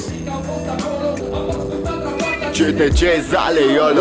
CTC Zale Iolo.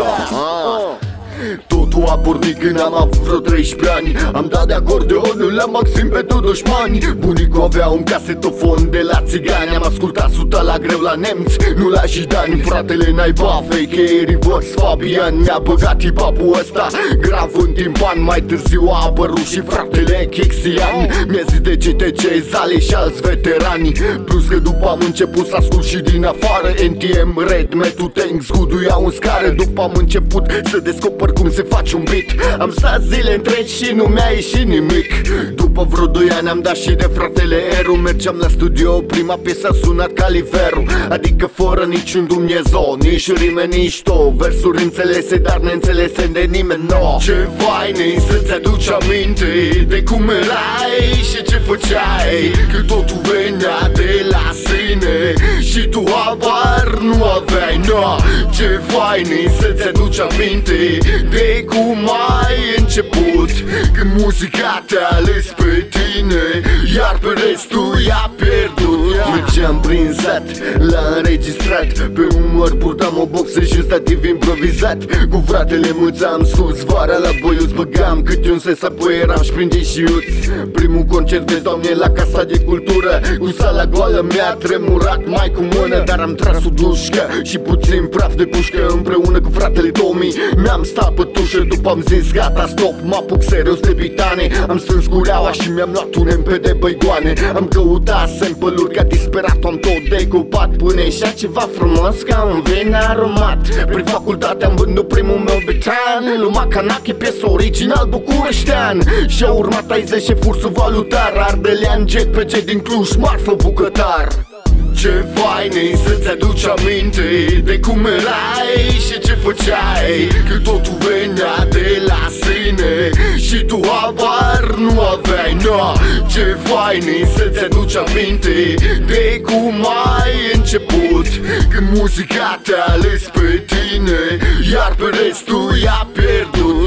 Totul a pornit când am avut vreo 13 ani. Am dat de acordeonul la maxim pentru dușmani. Bunicul avea un casetofon de la țigani. Am ascultat suta la greu la nemți, nu la jidani. Fratele naiba, fake reverse Fabian mi-a băgat hip-hop-ul ăsta grav în timpan. Mai târziu a apărut și fratele Chixian. Mi-a zis de CTC Zale și alți veterani. Plus că după am început să ascult și din afară NTM, Red, Metu, Tanks, Gudu iau în scară. După am început să descoper cum se face un beat. Am stat zile întregi și nu mi-a ieșit nimic. După vreo 2 ani am dat și de fratele Eru. Mergeam la studio, prima piesă a sunat ca Liveru. Adică fără niciun Dumnezeu, nici rime, nici to. Versuri înțelese, dar neînțelese de nimeni, no. Ce fain să-ți aduci aminte de cum erai și ce făceai, că totul venea de la sine și tu habar nu aveai, no. Ce fain să-ți aduci aminte de cum ai început, când muzica te-a ales pe tine, iar pe restul i-a pierdut. Mergeam prin sat, la înregistrat, pe umăr purtam o boxă și un stativ improvizat. Cu fratele Muț am scos vara la boiuț, băgam câte un ses, apoi eram și prin șiuți. Primul concert, vezi, Doamne, la Casa de Cultură, cu sala goală mi-a tremurat mai cu mână, dar am tras o dușcă și puțin praf de pușcă. Împreună cu fratele Tomi mi-am stat pe tușă. După am zis gata, stop, mă apuc serios de bitane. Am strâns cureaua și mi-am luat un MP de băigoane. Am căutat sample-uri ca disperat, am tot decupat până ieșea ceva frumos ca un vin aromat. Prin facultate am vândut primul meu bitan, Luma Canache, piesă original bucureștean. Și-a urmat 80 și fursul valutar, ardelean, jet pe cei din Cluj, marfă bucătar. Ce fain să-ți aduci aminte de cum erai și ce făceai, că totul venea de la sine și tu habar nu aveai, no. Ce fain să-ți aduci aminte de cum ai început, când muzica te-a ales pe tine, iar pe restul i-a pierdut.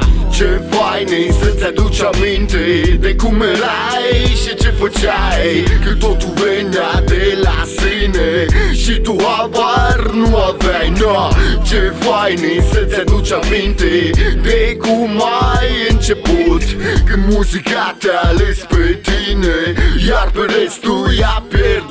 Ce fain să-ți aduci aminte de cum erai și ce făceai, că totul venea de la sine și tu habar nu aveai, no. Ce fain să-ți aduci aminte de cum ai început, când muzica te-a ales pe tine, iar pe restul i-a pierdut.